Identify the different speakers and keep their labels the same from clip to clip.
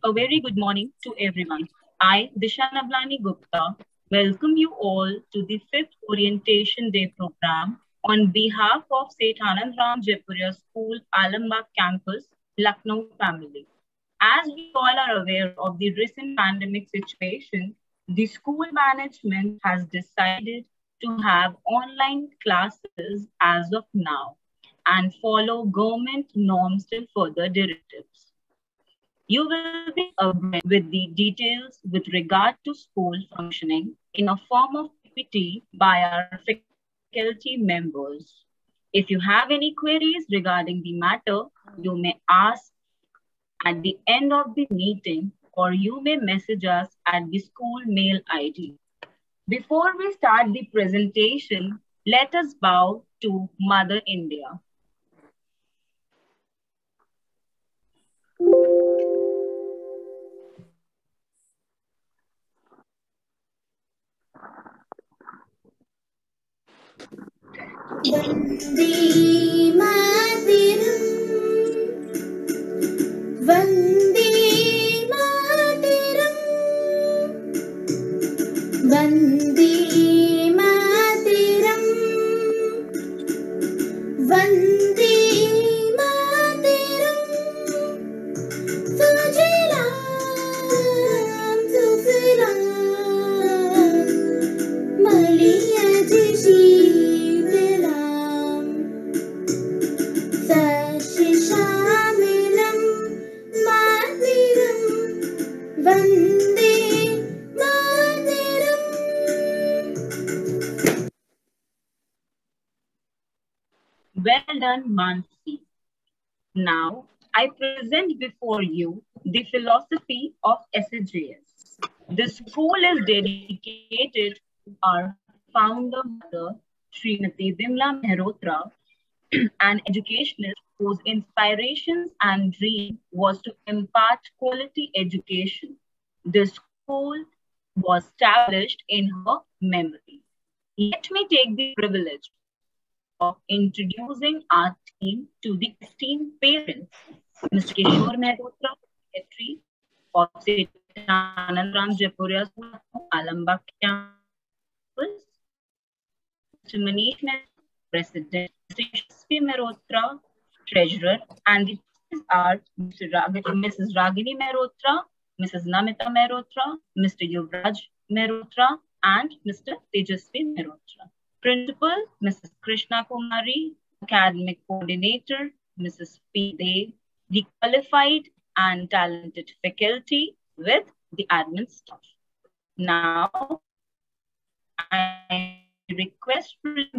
Speaker 1: A very good morning to everyone. I, Disha Navlani Gupta, welcome you all to the 5th Orientation Day program on behalf of St. Anand Ram Jaipuria School, Alambagh campus, Lucknow family. As we all are aware of the recent pandemic situation, the school management has decided to have online classes as of now and follow government norms till further directives. You will be abreast with the details with regard to school functioning in a form of PPT by our faculty members. If you have any queries regarding the matter, you may ask at the end of the meeting, or you may message us at the school mail ID. Before we start the presentation, let us bow to Mother India.
Speaker 2: Vande Mataram, Vande Mataram, Vande Mataram, Vande Mataram. Sujalam Sufalam Maliya Shivaram Sashishamilam Matiram Vande Mataram.
Speaker 1: Well done, Mansi. Now, I present before you the philosophy of SHJS. The school is dedicated to our founder mother, Srimati Vimla Mehrotra, an educationist whose inspirations and dream was to impart quality education. The school was established in her memory. Let me take the privilege of introducing our team to the esteemed parents. Mr. Kishore Mehrotra, Secretary of St. Anand Ram Jaipuria School, Alambagh campus. Mr. Manish Mehrotra, President. Mr. Yashasvi Mehrotra, Treasurer. And the are Mrs. Ragini Mehrotra, Mrs. Namita Mehrotra, Mr. Yuvraj Mehrotra, and Mr. Tejasvi Mehrotra. Principal, Mrs. Krishna Kumari, Academic Coordinator, Mrs. P. Dev, the qualified and talented faculty with the admin staff. Now, I request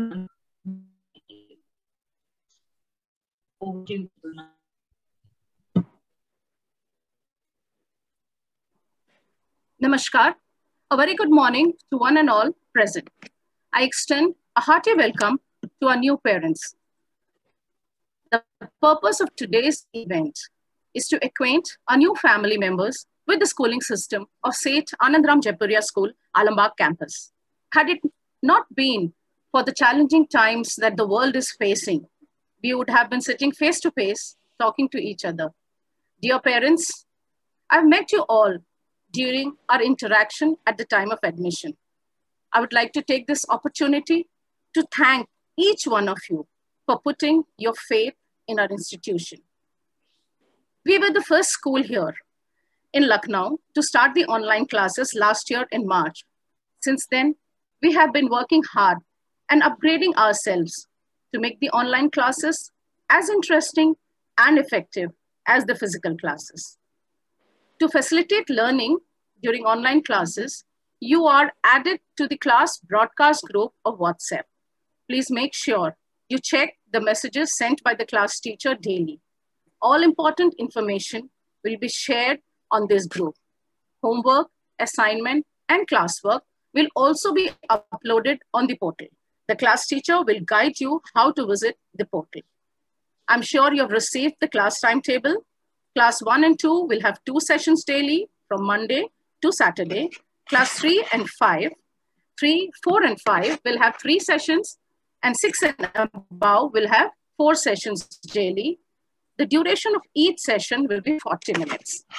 Speaker 3: Namaskar. A very good morning to one and all present. I extend a hearty welcome to our new parents. The purpose of today's event is to acquaint our new family members with the schooling system of St. Anand Ram Jaipuria School, Alambagh campus. Had it not been for the challenging times that the world is facing, we would have been sitting face to face, talking to each other. Dear parents, I've met you all during our interaction at the time of admission. I would like to take this opportunity to thank each one of you for putting your faith in our institution. We were the first school here in Lucknow to start the online classes last year in March. Since then, we have been working hard and upgrading ourselves to make the online classes as interesting and effective as the physical classes. To facilitate learning during online classes, you are added to the class broadcast group of WhatsApp. Please make sure you check the messages sent by the class teacher daily. All important information will be shared on this group. Homework, assignment, and classwork will also be uploaded on the portal. The class teacher will guide you how to visit the portal. I'm sure you have received the class timetable. Class 1 and 2 will have 2 sessions daily from Monday to Saturday. Class 3 and 5, 3, 4 and 5 will have 3 sessions, and 6 and above will have 4 sessions daily. The duration of each session will be 40 minutes.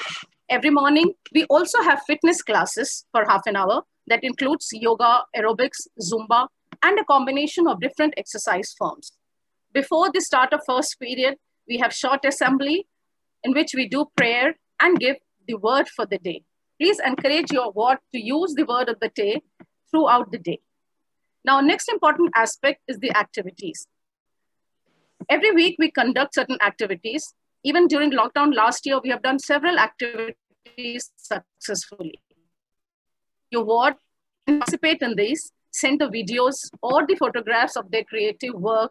Speaker 3: Every morning, we also have fitness classes for half an hour that includes yoga, aerobics, Zumba, and a combination of different exercise forms. Before the start of first period, we have short assembly in which we do prayer and give the word for the day. Please encourage your ward to use the word of the day throughout the day. Now, next important aspect is the activities. Every week we conduct certain activities. Even during lockdown last year, we have done several activities successfully. Your ward can participate in these, send the videos or the photographs of their creative work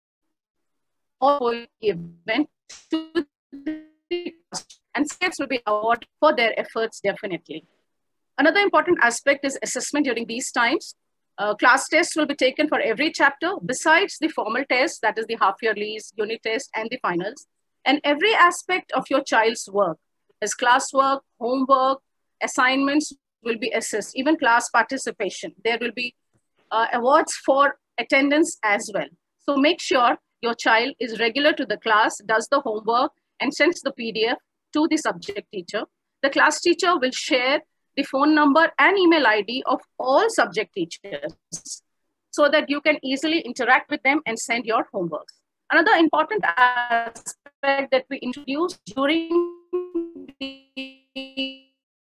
Speaker 3: or event to the and steps will be awarded for their efforts definitely. Another important aspect is assessment during these times. Class tests will be taken for every chapter besides the formal tests, that is the half yearlies, unit test, and the finals. And every aspect of your child's work, his classwork, homework, assignments will be assessed, even class participation. There will be awards for attendance as well. So make sure your child is regular to the class, does the homework, and sends the PDF to the subject teacher. The class teacher will share the phone number and email ID of all subject teachers so that you can easily interact with them and send your homework. Another important aspect that we introduced during the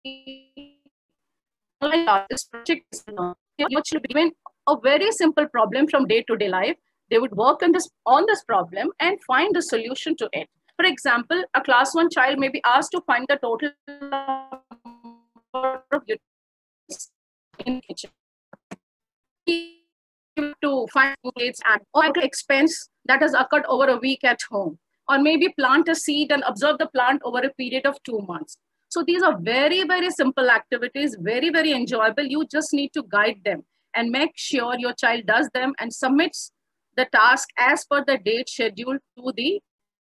Speaker 3: this project is your children will be given a very simple problem from day-to-day life. They would work on this problem and find a solution to it. For example, a class 1 child may be asked to find the total number of utensils in the kitchen. To find plates and or expense that has occurred over a week at home, or maybe plant a seed and observe the plant over a period of 2 months. So these are very, very simple activities, very, very enjoyable. You just need to guide them and make sure your child does them and submits the task as per the date scheduled to the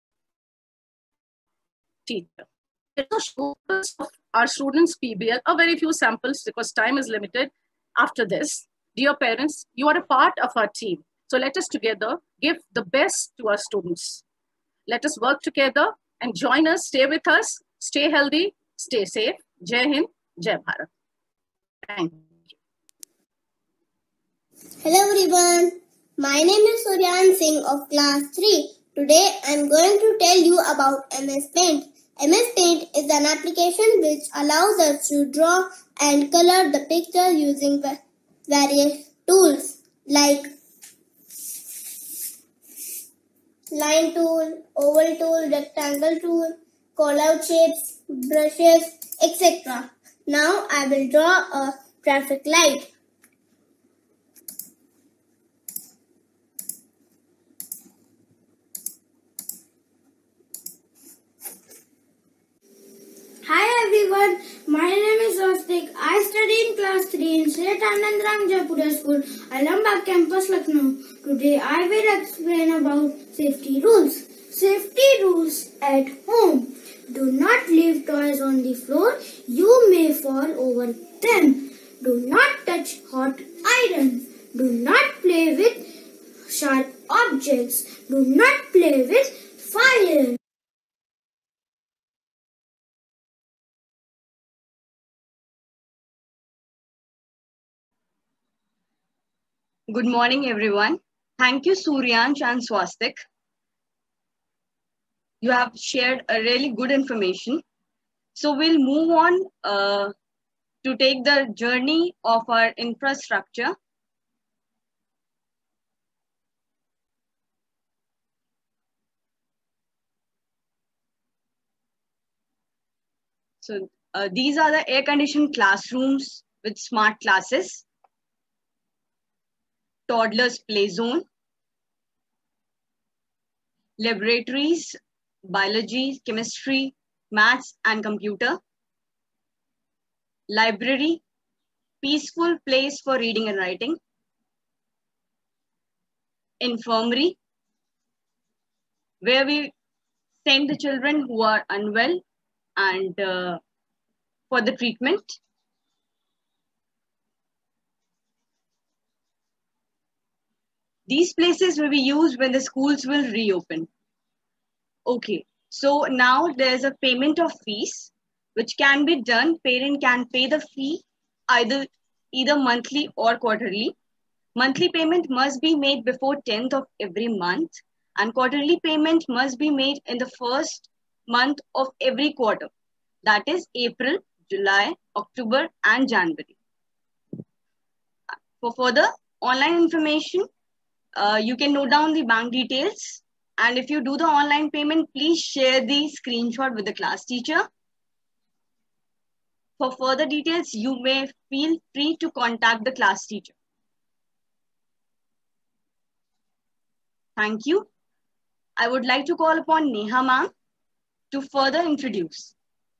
Speaker 3: teacher. Our students' PBL, a very few samples because time is limited. After this, dear parents, you are a part of our team. So let us together give the best to our students. Let us work together and join us, stay with us, stay healthy, stay safe. Jai Hind, Jai Bharat. Thank you.
Speaker 2: Hello everyone, my name is Suryan Singh of class 3. Today I am going to tell you about MS Paint. MS Paint is an application which allows us to draw and color the picture using various tools like line tool, oval tool, rectangle tool, call out shapes, brushes, etc. Now I will draw a traffic light. Hi everyone, my name is Swastik. I study in class 3 in Sri Anandram Jaipura School, Alambagh campus, Lucknow. Today I will explain about safety rules. Safety rules at home. Do not leave toys on the floor. You may fall over them. Do not touch hot iron. Do not play with sharp objects. Do not play with fire.
Speaker 4: Good morning, everyone. Thank you, Suryansh and Swastik. You have shared a really good information. So we'll move on to take the journey of our infrastructure. So these are the air-conditioned classrooms with smart classes, toddlers play zone, laboratories, biology, chemistry, maths, and computer, library, peaceful place for reading and writing, infirmary, where we send the children who are unwell and for the treatment. These places will be used when the schools will reopen. Okay, so now there's a payment of fees. which can be done. Parent can pay the fee either monthly or quarterly. Monthly payment must be made before 10th of every month, and quarterly payment must be made in the first month of every quarter. That is April, July, October, and January. For further online information, you can note down the bank details. And if you do the online payment, please share the screenshot with the class teacher. For further details, you may feel free to contact the class teacher. Thank you. I would like to call upon Neha ma'am to further introduce.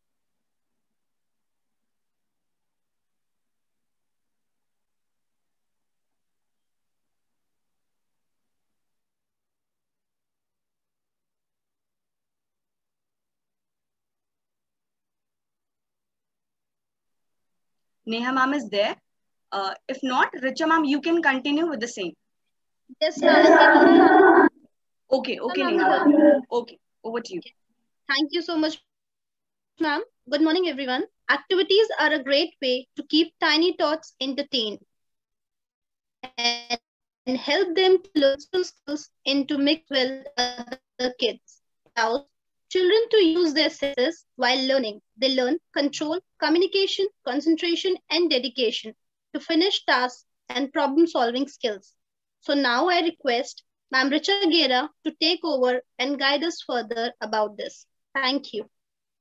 Speaker 4: Neha ma'am is there. If not, Richa ma'am, you can continue with the same.
Speaker 5: Yes, ma'am.
Speaker 4: Okay, Neha. Okay, over to you.
Speaker 5: Thank you so much, ma'am. Good morning, everyone. Activities are a great way to keep tiny tots entertained and help them to learn skills and to mix well with other kids. Allows children to use their senses while learning. They learn control, communication, concentration, and dedication to finish tasks and problem-solving skills. So now I request Ma'am Richa Gera to take over and guide us further about this. Thank you.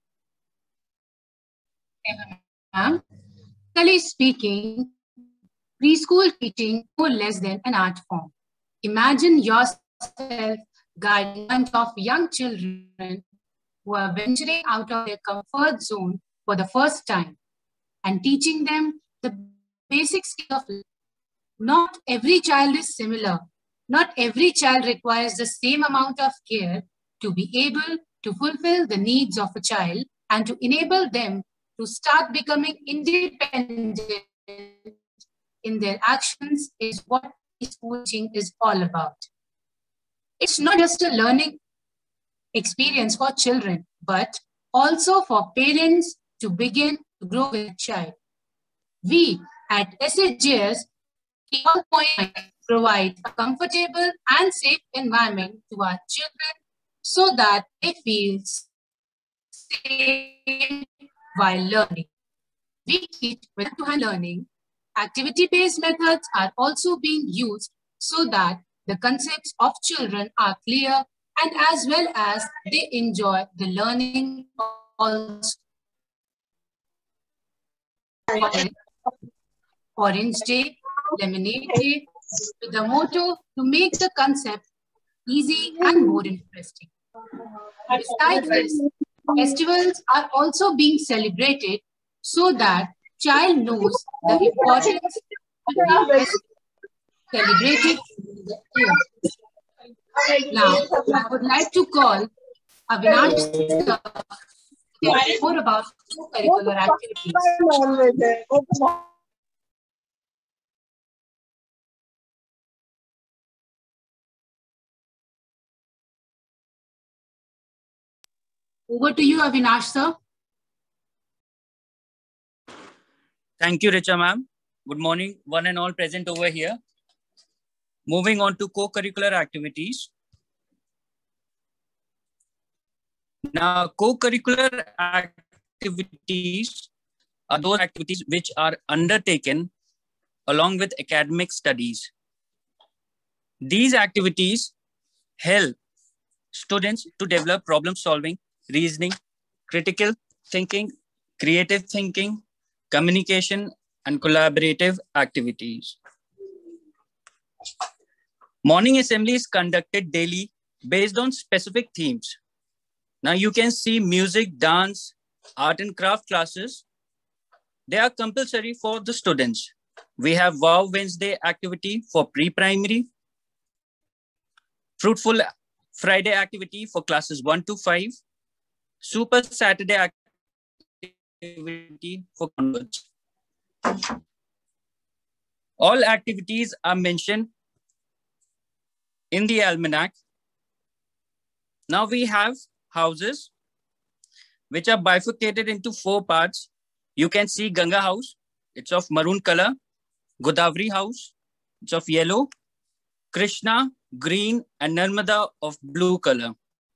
Speaker 6: Ma'am, practically speaking, preschool teaching no less than an art form. Imagine yourself guiding a bunch of young children who are venturing out of their comfort zone for the first time and teaching them the basic skills of life. Not every child is similar. Not every child requires the same amount of care to be able to fulfill the needs of a child and to enable them to start becoming independent in their actions is what preschool teaching is all about. It's not just a learning experience for children, but also for parents to begin to grow with a child. We at SHJS provide a comfortable and safe environment to our children so that they feel safe while learning. We teach with hand-to-hand learning. Activity-based methods are also being used so that the concepts of children are clear and as well as they enjoy the learning also. Orange Day, Lemonade Day, with the motto to make the concept easy and more interesting. Besides this, festivals are also being celebrated so that child knows the importance of the celebrated in the year. Now, I would like to call Avinash to tell more about co-curricular activities. Over to you, Avinash, sir.
Speaker 7: Thank you, Richa ma'am. Good morning, one and all present over here. Moving on to co-curricular activities. Now, co-curricular activities are those activities which are undertaken along with academic studies. These activities help students to develop problem solving, reasoning, critical thinking, creative thinking, communication, and collaborative activities. Morning assembly is conducted daily based on specific themes. Now you can see music, dance, art and craft classes. They are compulsory for the students. We have Wow Wednesday activity for pre-primary, Fruitful Friday activity for classes 1 to 5, Super Saturday activity for converts. All activities are mentioned in the almanac. Now we have houses. which are bifurcated into 4 parts. You can see Ganga House, it's of maroon color. Godavari House, it's of yellow. Krishna, green, and Narmada of blue color.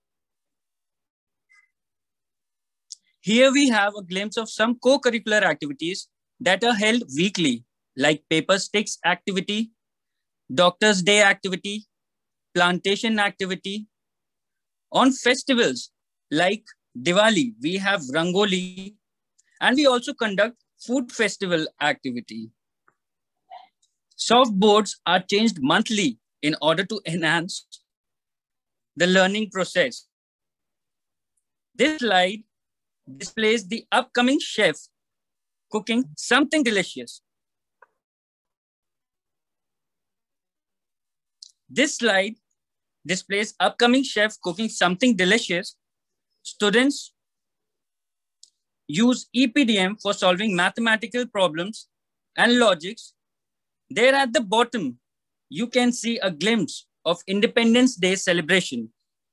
Speaker 7: Here we have a glimpse of some co-curricular activities that are held weekly, like paper sticks activity, Doctor's Day activity, plantation activity. On festivals like Diwali, we have Rangoli, and we also conduct food festival activity. Soft boards are changed monthly in order to enhance the learning process. This slide displays the upcoming chef cooking something delicious. This slide displays upcoming chef cooking something delicious. Students use EPDM for solving mathematical problems and logics. There at the bottom, you can see a glimpse of Independence Day celebration.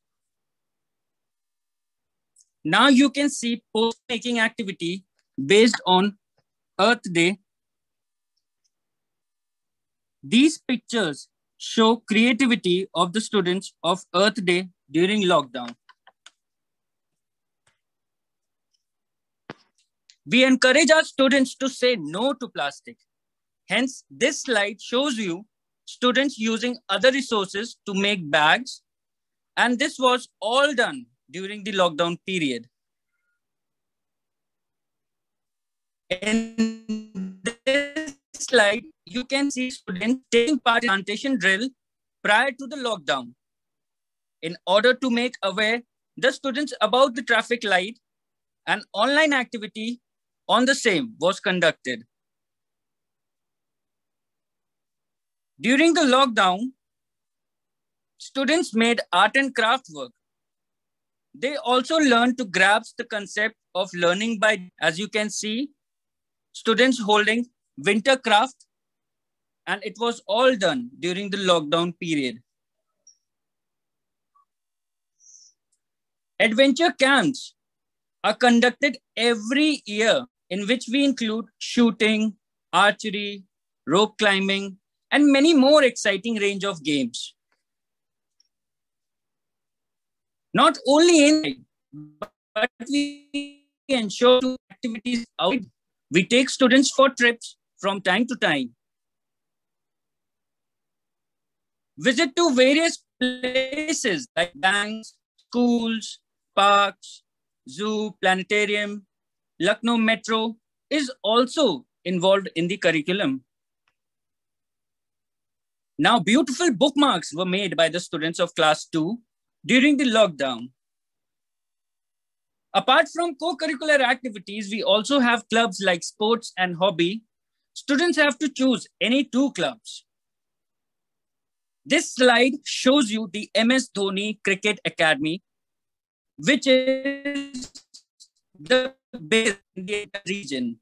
Speaker 7: Now you can see post-making activity based on Earth Day. These pictures show creativity of the students of Earth Day during lockdown. We encourage our students to say no to plastic. Hence, this slide shows you students using other resources to make bags, and this was all done during the lockdown period. In this slide, you can see students taking part in plantation drill prior to the lockdown. In order to make aware the students about the traffic light, an online activity on the same was conducted. During the lockdown, students made art and craft work. They also learned to grasp the concept of learning by, as you can see, students holding winter craft, and it was all done during the lockdown period. Adventure camps are conducted every year in which we include shooting, archery, rope climbing, and many more exciting range of games. Not only inside, but we ensure to activities outside. We take students for trips from time to time. Visit to various places like banks, schools, parks, zoo, planetarium. Lucknow Metro is also involved in the curriculum. Now, beautiful bookmarks were made by the students of class 2 during the lockdown. Apart from co-curricular activities, we also have clubs like sports and hobby. Students have to choose any 2 clubs. This slide shows you the MS Dhoni Cricket Academy, which is the base in the region.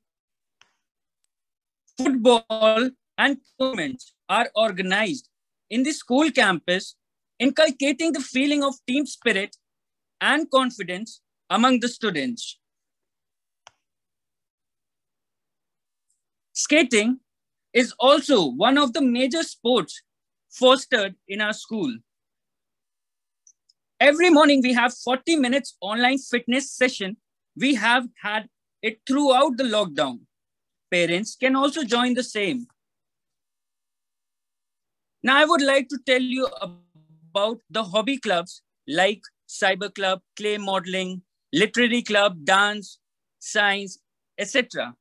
Speaker 7: Football and tournaments are organized in the school campus, inculcating the feeling of team spirit and confidence among the students. Skating is also one of the major sports fostered in our school. Every morning we have 40 minutes online fitness session. We have had it throughout the lockdown. Parents can also join the same. Now I would like to tell you about the hobby clubs like cyber club, clay modeling, literary club, dance, science, etc.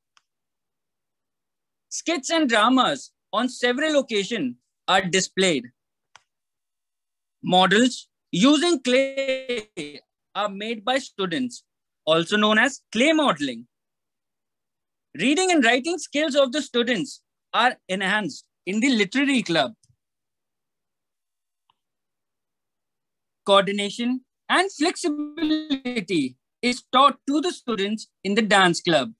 Speaker 7: Skits and dramas on several occasions are displayed. Models using clay are made by students, also known as clay modeling. Reading and writing skills of the students are enhanced in the literary club. Coordination and flexibility is taught to the students in the dance club.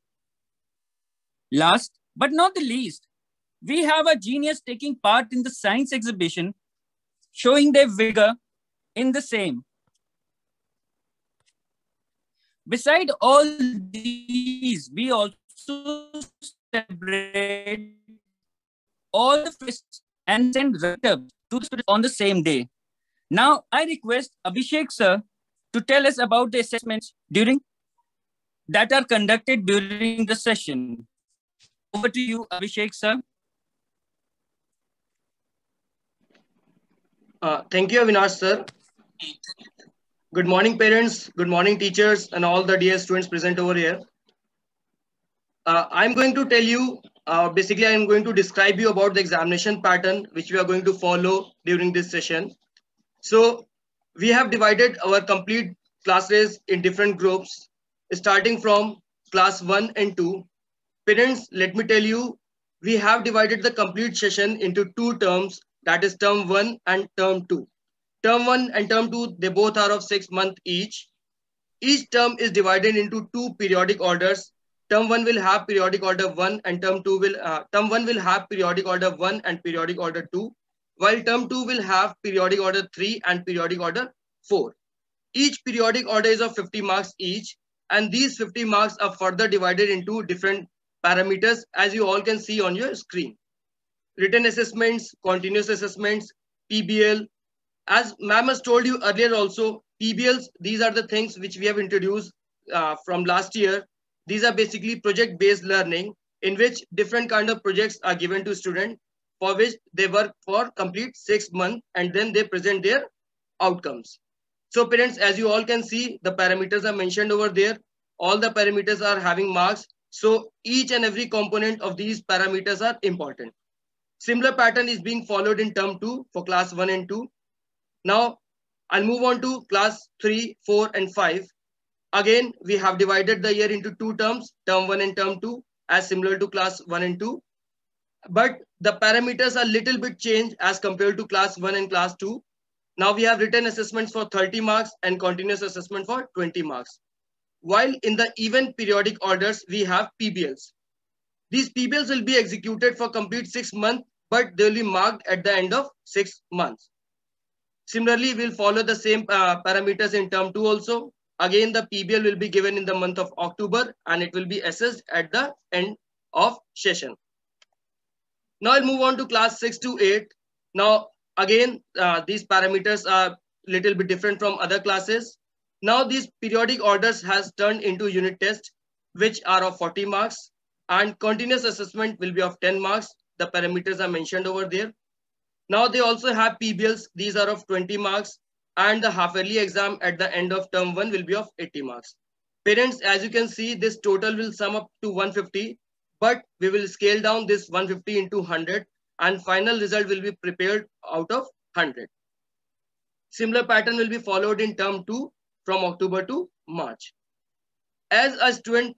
Speaker 7: Last but not the least, we have a genius taking part in the science exhibition, showing their vigor in the same. Beside all these, we also celebrate all the fests and send write-ups to the students on the same day. Now, I request Abhishek sir to tell us about the assessments that are conducted during the session. Over to you, Abhishek sir.
Speaker 8: Thank you, Avinash sir. Good morning, parents. Good morning, teachers, and all the dear students present over here. I'm going to tell you, basically, I'm going to describe you about the examination pattern which we are going to follow during this session. So we have divided our complete classes in different groups, starting from class 1 and 2. Parents, let me tell you, we have divided the complete session into 2 terms, that is term 1 and term 2. Term 1 and term 2, they both are of 6 months each. Each term is divided into 2 periodic orders. Term 1 will have periodic order 1 and term 1 will have periodic order 1 and periodic order 2, while term 2 will have periodic order 3 and periodic order 4. Each periodic order is of 50 marks each, and these 50 marks are further divided into different parameters, as you all can see on your screen. Written assessments, continuous assessments, PBL. As ma'am has told you earlier also, PBLs, these are the things which we have introduced from last year. These are basically project-based learning, in which different kind of projects are given to students, for which they work for complete 6 months, and then they present their outcomes. So parents, as you all can see, the parameters are mentioned over there. All the parameters are having marks. So each and every component of these parameters are important. Similar pattern is being followed in term 2 for class 1 and 2. Now I'll move on to class 3, 4, and 5. Again, we have divided the year into 2 terms, term 1 and term 2, as similar to class 1 and 2. But the parameters are little bit changed as compared to class 1 and class 2. Now we have written assessments for 30 marks and continuous assessment for 20 marks. While in the even periodic orders, we have PBLs. These PBLs will be executed for complete 6 months, but they will be marked at the end of 6 months. Similarly, we'll follow the same parameters in term 2 also. Again, the PBL will be given in the month of October, and it will be assessed at the end of session. Now I'll move on to class 6 to 8. Now, again, these parameters are little bit different from other classes. Now these periodic orders has turned into unit tests, which are of 40 marks, and continuous assessment will be of 10 marks. The parameters are mentioned over there. Now they also have PBLs. These are of 20 marks, and the half-yearly exam at the end of term 1 will be of 80 marks. Parents, as you can see, this total will sum up to 150, but we will scale down this 150 into 100, and final result will be prepared out of 100. Similar pattern will be followed in term 2 from October to March. As a student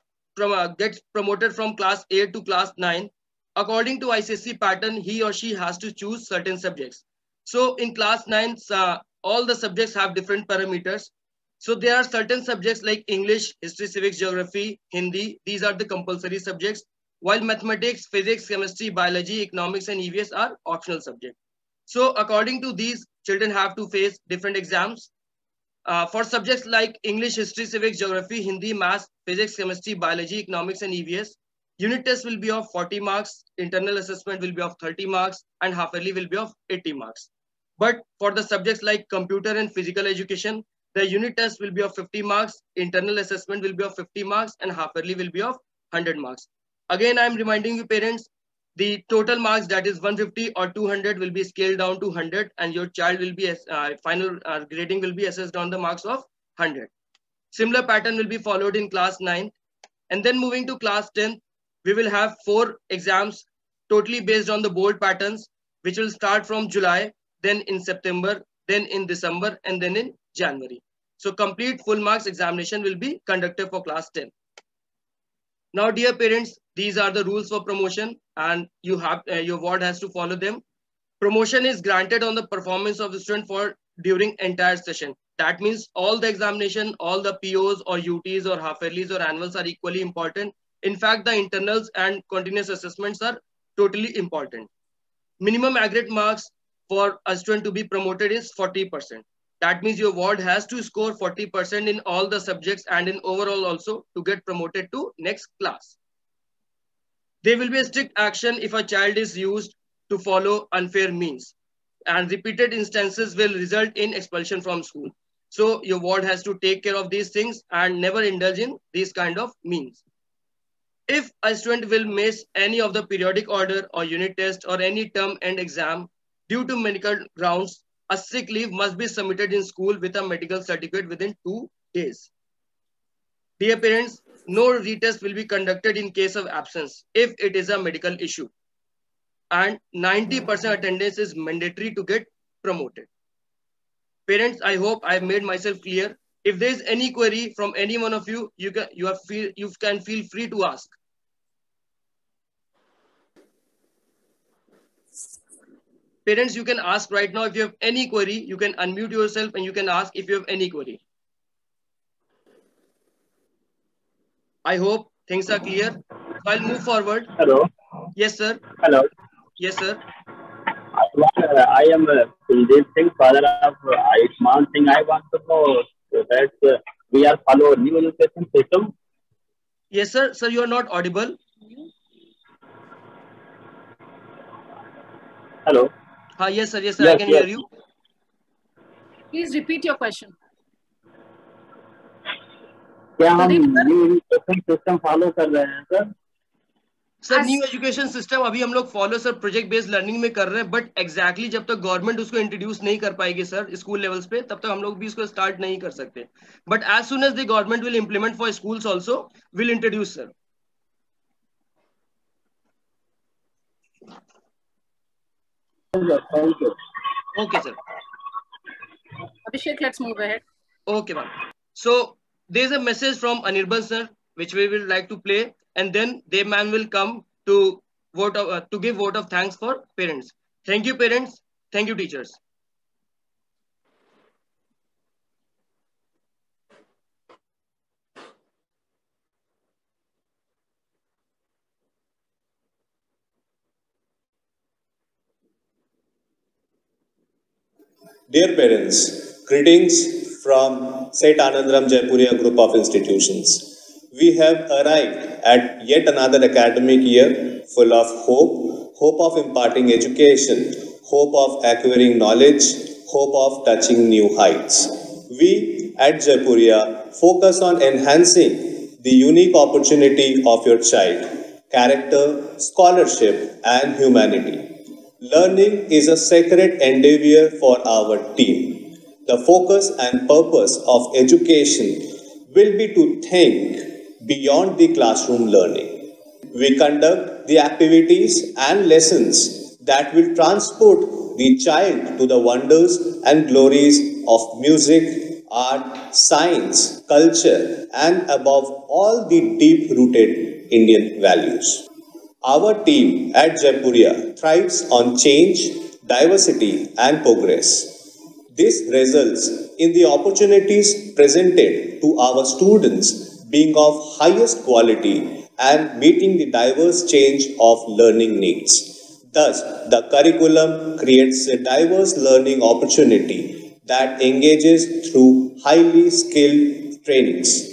Speaker 8: gets promoted from class 8 to class 9, according to ICSE pattern, he or she has to choose certain subjects. So in class 9, all the subjects have different parameters. So there are certain subjects like English, History, Civics, Geography, Hindi. These are the compulsory subjects, while mathematics, physics, chemistry, biology, economics, and EVS are optional subjects. So according to these, children have to face different exams. For subjects like English, History, Civics, Geography, Hindi, Maths, Physics, Chemistry, Biology, Economics, and EVS, unit test will be of 40 marks, internal assessment will be of 30 marks, and half-yearly will be of 80 marks. But for the subjects like computer and physical education, the unit test will be of 50 marks, internal assessment will be of 50 marks, and half-yearly will be of 100 marks. Again, I'm reminding you parents, the total marks, that is 150 or 200, will be scaled down to 100, and your child will be final grading will be assessed on the marks of 100. Similar pattern will be followed in class 9, and then moving to class 10, we will have 4 exams totally based on the board patterns, which will start from July, then in September, then in December, and then in January. So complete full marks examination will be conducted for class 10. Now, dear parents, these are the rules for promotion, and you have your ward has to follow them. Promotion is granted on the performance of the student for during entire session. That means all the examination, all the POs or UTs or half-yearlies or annuals are equally important. In fact, the internals and continuous assessments are totally important. Minimum aggregate marks for a student to be promoted is 40%. That means your ward has to score 40% in all the subjects and in overall also to get promoted to next class. There will be a strict action if a child is used to follow unfair means, and repeated instances will result in expulsion from school. So your ward has to take care of these things and never indulge in these kind of means. If a student will miss any of the periodic order or unit test or any term end exam due to medical grounds, a sick leave must be submitted in school with a medical certificate within 2 days. Dear parents, no retest will be conducted in case of absence if it is a medical issue. And 90% attendance is mandatory to get promoted. Parents, I hope I've made myself clear. If there is any query from any one of you, you can feel free to ask. Parents, you can ask right now if you have any query. You can unmute yourself and you can ask if you have any query. I hope things are clear. So I'll move forward.
Speaker 9: Hello.
Speaker 8: Yes, sir.
Speaker 9: Hello.
Speaker 8: Yes, sir.
Speaker 9: I am Kuldeep Singh, father of Ayushman Singh. I want to know that we are following new education system.
Speaker 8: Yes, sir. Sir, you are not audible.
Speaker 9: Hello.
Speaker 8: Yes, sir. Yes, sir. Yes, I can hear you.
Speaker 3: Please repeat your question.
Speaker 9: क्या हम new education system follow कर रहे हैं sir?
Speaker 8: Sir new education system अभी हम लोग follow sir project based learning में कर रहे हैं, बट एग्जैक्टली जब तक गवर्नमेंट उसको इंट्रोड्यूस नहीं कर पाएगी सर स्कूल लेवल्स पे, तब तक हम लोग भी इसको स्टार्ट नहीं कर सकते. But as soon as the government will implement for schools also will introduce sir. Okay, sir.
Speaker 3: Abhishek, let's move ahead.
Speaker 8: Okay, ma'am. So there's a message from Anirban sir, which we will like to play, and then the man will come to give vote of thanks for parents. Thank you, parents. Thank you, teachers.
Speaker 10: Dear parents, greetings from St. Anandram Jaipuria Group of Institutions. We have arrived at yet another academic year full of hope, hope of imparting education, hope of acquiring knowledge, hope of touching new heights. We at Jaipuria focus on enhancing the unique opportunity of your child, character, scholarship, and humanity. Learning is a sacred endeavor for our team. The focus and purpose of education will be to think beyond the classroom learning. We conduct the activities and lessons that will transport the child to the wonders and glories of music, art, science, culture, and above all the deep-rooted Indian values. Our team at Jaipuria thrives on change, diversity, and progress. This results in the opportunities presented to our students being of highest quality and meeting the diverse change of learning needs. Thus, the curriculum creates a diverse learning opportunity that engages through highly skilled trainings.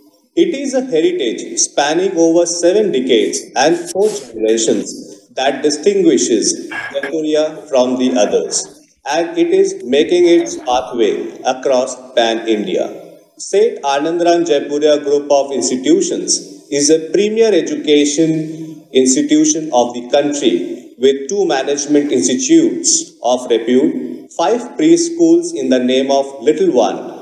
Speaker 10: It is a heritage spanning over 7 decades and 4 generations that distinguishes Jaipuria from the others, and it is making its pathway across Pan-India. St. Anandram Jaipuria Group of Institutions is a premier education institution of the country with 2 management institutes of repute, 5 preschools in the name of Little One,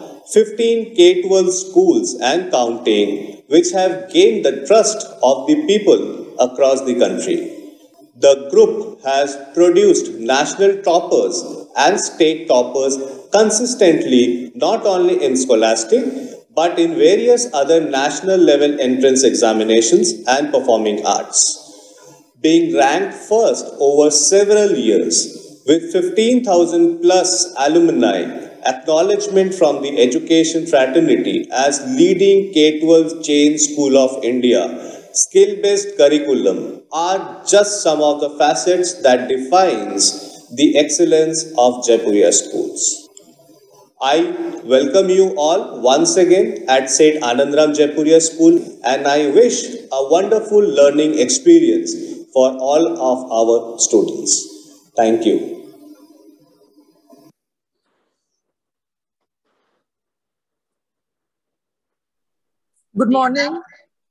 Speaker 10: 15 K-12 schools and counting, which have gained the trust of the people across the country. The group has produced national toppers and state toppers consistently, not only in scholastic, but in various other national level entrance examinations and performing arts. Being ranked first over several years with 15,000 plus alumni, acknowledgement from the education fraternity as leading K-12 chain school of India, skill-based curriculum are just some of the facets that defines the excellence of Jaipuria schools. I welcome you all once again at St. Anandram Jaipuria School, and I wish a wonderful learning experience for all of our students. Thank you.
Speaker 11: Good morning.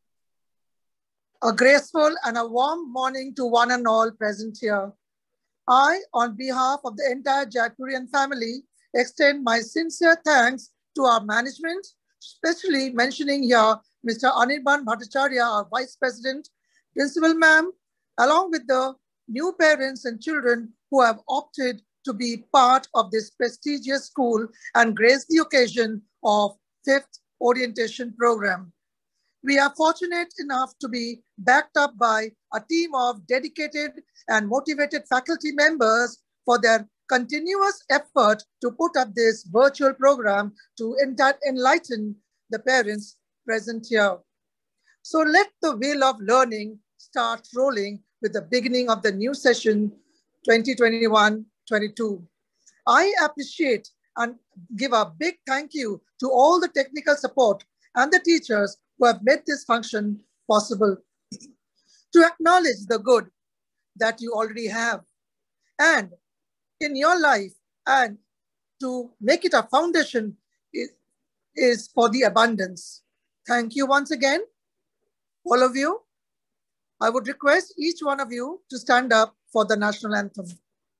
Speaker 11: A graceful and a warm morning to one and all present here. I, on behalf of the entire Jaipurian family, extend my sincere thanks to our management, especially mentioning here Mr. Anirban Bhattacharya, our Vice President, Principal Ma'am, along with the new parents and children who have opted to be part of this prestigious school and grace the occasion of 5th orientation program. We are fortunate enough to be backed up by a team of dedicated and motivated faculty members for their continuous effort to put up this virtual program to enlighten the parents present here. So let the wheel of learning start rolling with the beginning of the new session 2021-22. I appreciate and give a big thank you to all the technical support and the teachers who have made this function possible. To acknowledge the good that you already have and in your life, and to make it a foundation is for the abundance. Thank you once again, all of you. I would request each one of you to stand up for the national anthem.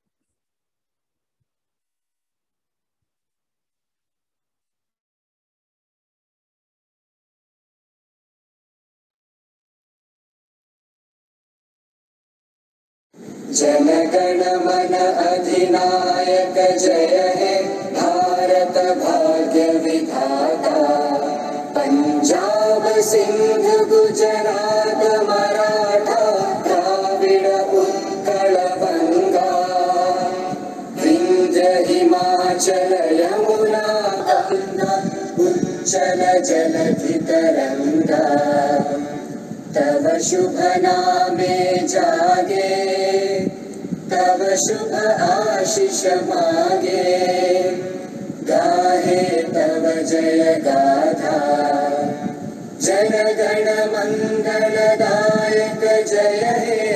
Speaker 12: Jana Gana मन अधिनायक जय हे भारत भाग्य विधाता पंजाब सिंध गुजरात मराठा द्राविड़ उत्कल बंगा विंध्य हिमाचल यमुना गंगा उच्चल जलधि तरंगा तव शुभ नामे जागे तव शुभ आशीष मागे गाहे तव जय गाथा जन गण मंगलदायक जय हे